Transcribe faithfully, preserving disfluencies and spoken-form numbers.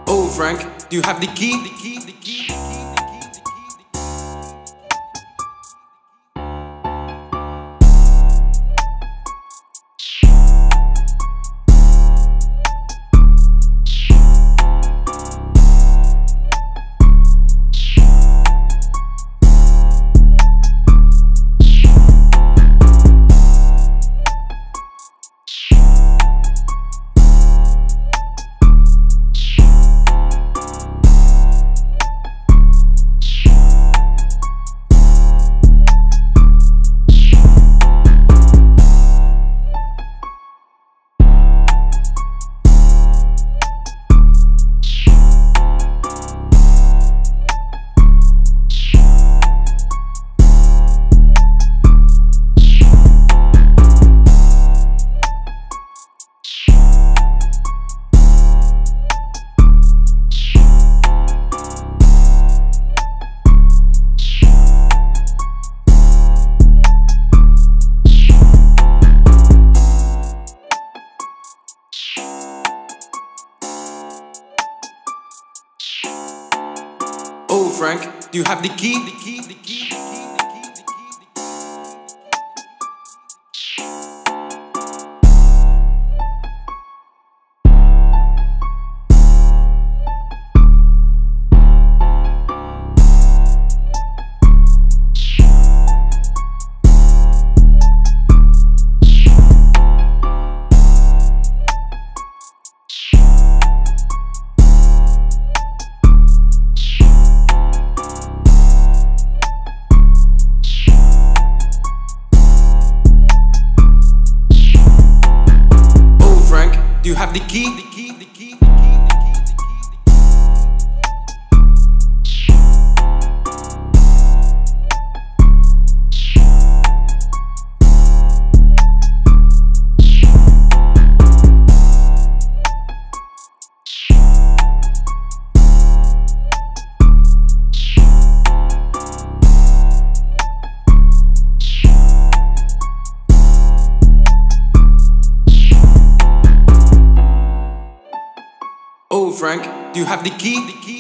Oh Frank, do you have the key? The key, the key, the key, the key, the key. Oh Frank, do you have the key? The key, the key, the key, the key, the key, the key. Do you have the key? The key, the key, the key, the key, the key, the Oh Frank, do you have the key? The key?